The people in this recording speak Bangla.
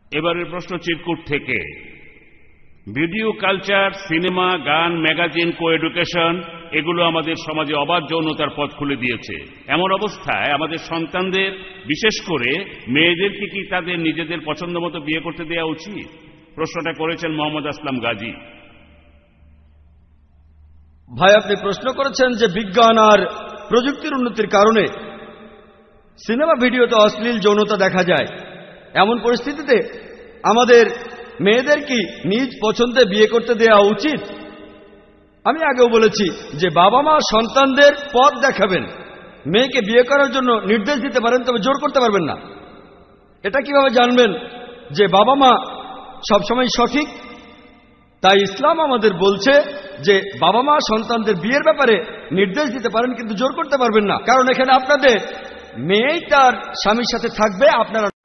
এবারের প্রশ্ন চিরকুট থেকে। ভিডিও কালচার, সিনেমা, গান, ম্যাগাজিন, কো এডুকেশন এগুলো আমাদের সমাজে অবাধ যৌনতার পথ খুলে দিয়েছে। এমন অবস্থায় আমাদের সন্তানদের, বিশেষ করে মেয়েদেরকে কি তাদের নিজেদের পছন্দ মতো বিয়ে করতে দেওয়া উচিত? প্রশ্নটা করেছেন মোহাম্মদ আসলাম গাজী। ভাই, আপনি প্রশ্ন করেছেন যে বিজ্ঞান আর প্রযুক্তির উন্নতির কারণে সিনেমা ভিডিওতে অশ্লীল যৌনতা দেখা যায়। এমন পরিস্থিতিতে আমাদের মেয়েদের কি নিজ পছন্দে বিয়ে করতে দেওয়া উচিত? আমি আগেও বলেছি যে বাবা মা সন্তানদের পথ দেখাবেন, মেয়েকে বিয়ে করার জন্য নির্দেশ দিতে পারেন, তবে জোর করতে পারবেন না। এটা কিভাবে জানবেন যে বাবা মা সবসময় সঠিক? তাই ইসলাম আমাদের বলছে যে বাবা মা সন্তানদের বিয়ের ব্যাপারে নির্দেশ দিতে পারেন, কিন্তু জোর করতে পারবেন না। কারণ এখানে আপনাদের মেয়েই তার স্বামীর সাথে থাকবে, আপনারা